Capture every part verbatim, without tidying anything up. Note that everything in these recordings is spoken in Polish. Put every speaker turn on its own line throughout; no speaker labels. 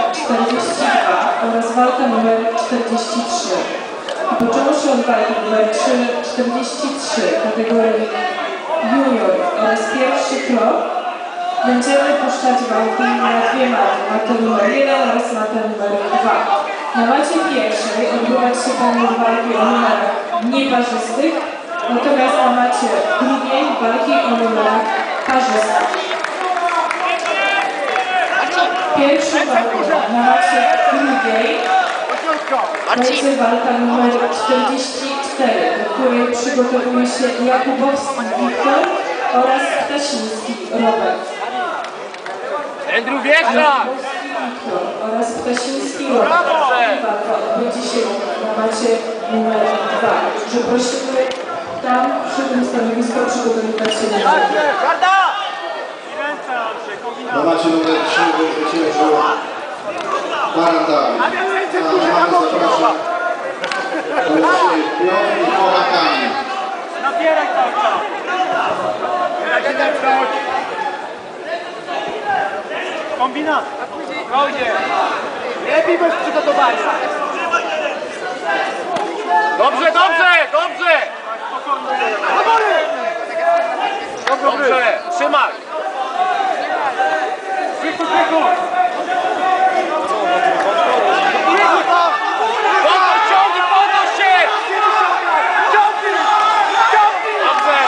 czterdzieści dwa oraz walka numer czterdzieści trzy. Poczęło się od walki numer czterdzieści trzy kategorii junior oraz pierwszy krok. Będziemy puszczać walki na dwie maty, matę numer jeden oraz matę numer dwa. Na macie pierwszej odbywać się będą walki o numerach nieparzystych, natomiast na macie drugiej walki o numerach parzystych. Pierwsza walka na macie drugiej będzie walka numer czterdzieści cztery, do której przygotowuje się Jakubowski Wiktor oraz Ptasiński Robert.
Andrew Wiecha!
Oraz Ptasiński Robert. Walka odbędzie się na macie numer dwa. Także prosimy tam przy tym stanowisku przygotowywać się do walki.
Na macie numer trzy zwyciężył Barandal. A mamy zapraszam Piotr i Polakami.
Napieraj cały czas! Kombinat! Spokojnie! Lepiej bez przygotowania! Dobrze, dobrze, dobrze! Dobrze, trzymaj! Wykup, wykup! Podnoś, ciągnij, podnoś się! Ciągnij! Ciągnij! Dobrze!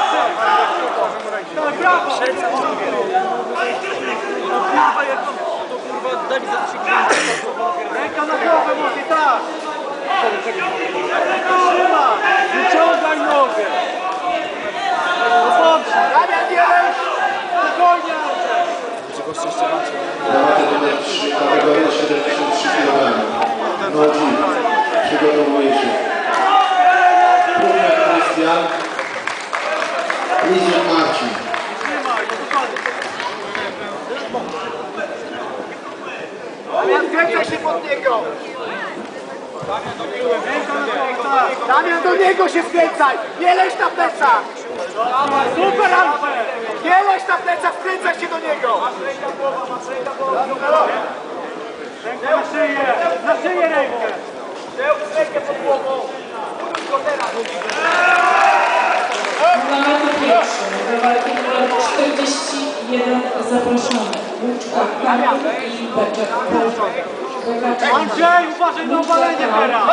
Tak, brawo! Ręka na głowę, może tak! Trzyma! Wyciągaj nogę! Dobrze! Damian, jeden! Spokojnie!
Na matę numer trzy, kategoria siedemdziesiąt trzy kilogramy. Nodzi przygotowuje się Pruniak Krystian, Lizek Marcin.
Damian, kręcaj się pod niego! Damian, do niego się skręcaj! Nie leź na plecach! Super, Alfred! Nie leź na plecach, skręcaj się do niego! Rękę na szyję! Na szyję rękę! Rękę pod głową!
Na matę pierwszą do walki numer czterdzieści jeden zaproszony Łuczka Kamil i Beczek.
Andrzej, uważaj na obalenie teraz!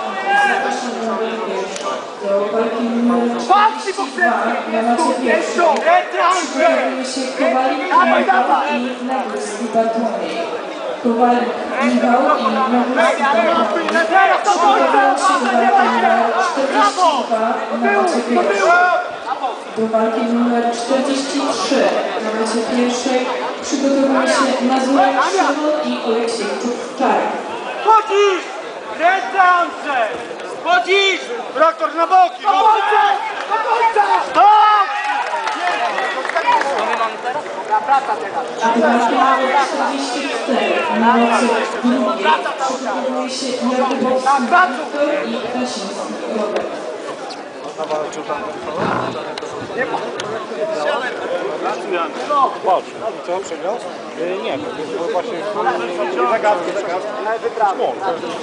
Do walki numer czterdzieści dwa na macie pierwszą przygotowuje się Kowalik Michał i Nagórski Bartłomiej. Kowalik Michał i Nagórski Bartłomiej przygotowują się do walki numer czterdzieści dwa na macie pierwszą. Do walki numer czterdzieści trzy na macie pierwszej przygotowuje się Mazurek Szymon i Oleksiejczuk Czarek.
Chodzisz! Ręce, Andrzej! Chodzisz! Traktor na boki! Do końca! Do końca! Stop! Praca teraz!
Do walki numer czterdzieści cztery na macie drugiej przygotowuje się Jakubowski Wiktor i Ptasiński Robert.
Walcz. I co, przegrał? Nie, to było właśnie zagadki, zagadki. Szmon.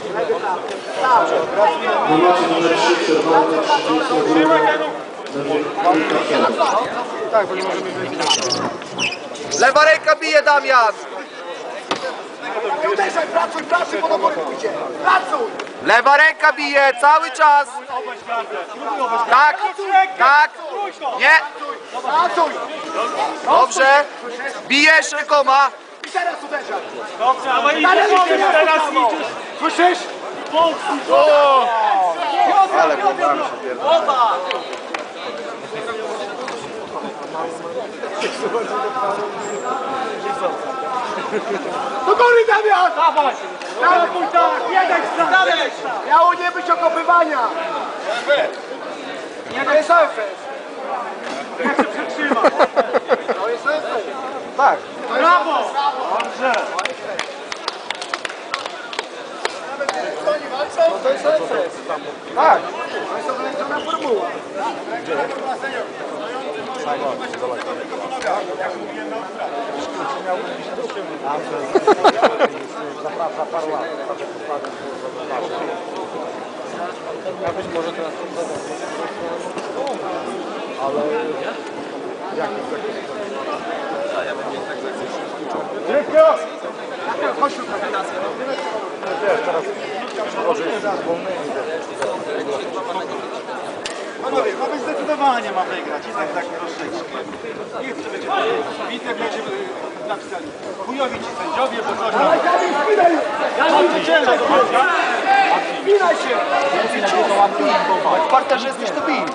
Na macie numer trzy przed walką trzydzieści będzie
Tak, bo nie możemy wyjść.
Lewa ręka bije, Damian! Nie uderzaj, pracuj, pracuj, po obory pójdzie! Pracuj! Lewa ręka bije, cały czas! Tak, tak! Nie! Pracuj! Dobrze! Bijesz rękoma! I teraz uderzaj! Dobrze, ale idziesz, teraz idziesz! Słyszysz? O! Ale podam się pierdolę. Do góry, Damian! Dawaj! Dawaj, pójdź tak! Jeden strat! Miało nie być okopywania! Nie, to jest O F S! Jak się przetrzyma? To jest O F S! Tak! Brawo! Dobrze! No to jest O F S! Tak! To jest ograniczona formuła. Gdzie?
Za parę lat. Ja być może teraz ale jak jest Rybko! Chodź tu! Wiesz, teraz może jest wolny Panowie, mamy zdecydowanie ma wygrać i tak tak troszeczkę. Nie chcę będzie Witek będzie napisali. Chujowi ci sędziowie, bo coś tam. Ja nie wyciężę, spinaj się! W parterze jesteś to bij.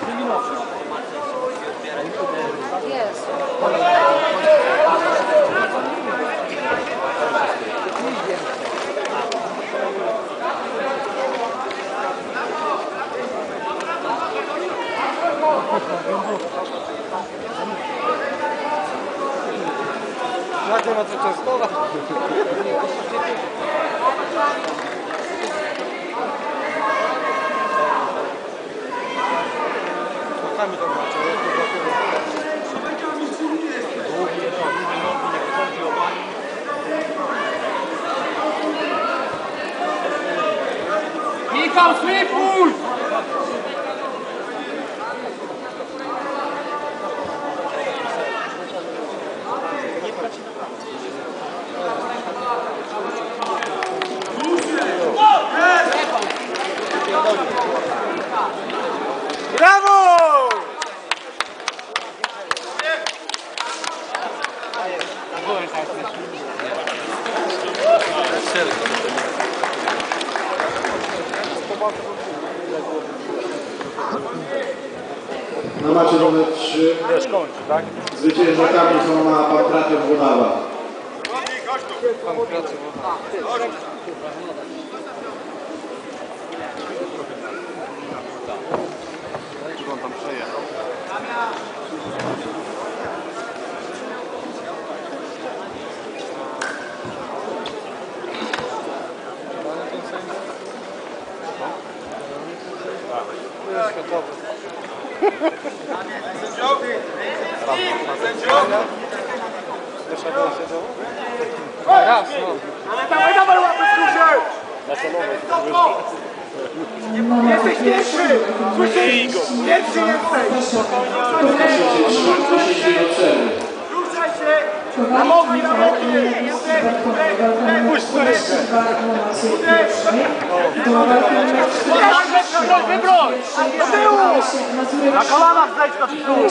Jest.
Żadnie ma co częstować. Spotkamy to
Michał, slipuj!
Brawo!
Na macie numer trzy
Wiesz, kończy, tak?
zwyciężakami są na Pankraty Włodawa.
Czy on tam przejechał? Raz, no.
Dawaj, dawaj, łapy w górze! Jesteś pierwszy! Słyszysz? Pierwszy jesteś! Ruszaj się! Na nogi, na nogi!
Puść sobie!
Wybroń! Do tyłu! Na kolanach zejdź do tyłu!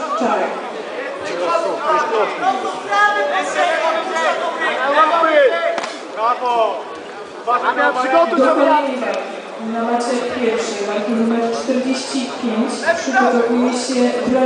Brawo! Damian, przygotuj się!
Na macie pierwszej, walki numer czterdzieści pięć, przygotowuje się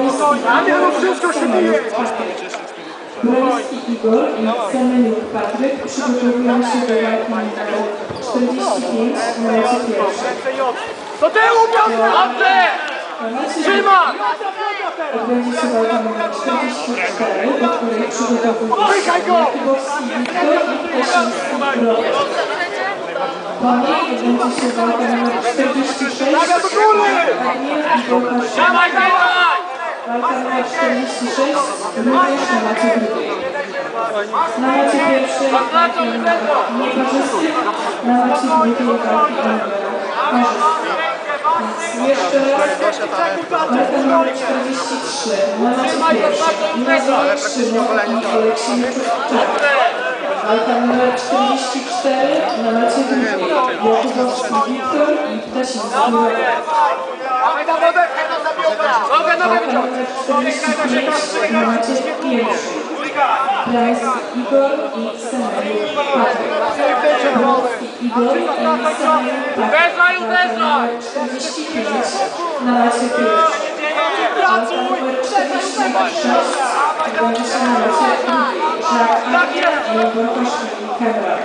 Broński Igor i Semeniuk Patryk. Przygotowują się do walki numer czterdzieści pięć na macie pierwszej.
Do tyłu, Piotrze! Trzymaj!
Odbędzie się walka numer czterdzieści cztery, do której przygotowują się Jakubowski Wiktor i Osiński Robert. Po niej odbędzie się walka numer czterdzieści sześć, Agnieszka i Łukasz.
Dawaj, dawaj!
Walka numer czterdzieści sześć, również na macie drugiej. Na macie pierwszej walki numer nieparzystych, na macie drugiej walki numer parzystych. Więc jeszcze raz, walka numer czterdzieści trzy, na macie pierwszej, Inazor Szymon i Aleksiej Czarek. Walka numer czterdzieści cztery, na macie drugiej, Jakubowski Wiktor i Ptasiński Robert.
Dawaj na wodę! Nogę, nogę
Walka numer czterdzieści pięć, na macie pierwszej, Broński Igor i Semeniuk Patryk. Broński Igor i Semeniuk Patryk. Walka numer czterdzieści pięć, na macie pierwszej. Walka numer czterdzieści sześć, odbędzie się na macie drugiej. Żak Agier i Łukasz Kemra.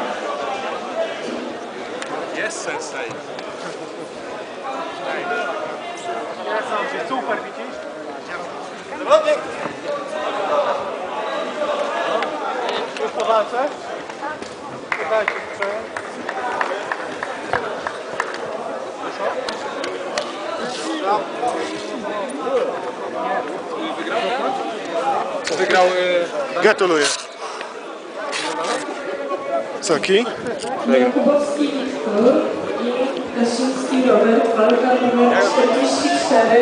Jest sensei.
Super, widzisz?
Już po walce? Dajcie sprzęt. Wygrał?
Gratuluję. Soki?
Jakubowski Wiktor i Kasiński Robert, walka numer czterdzieści cztery.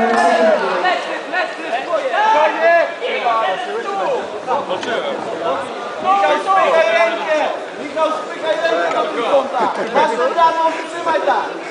Michał, spychaj rękę! Michał, spychaj rękę do trójkąta! Masz to brawo, wytrzymaj tak!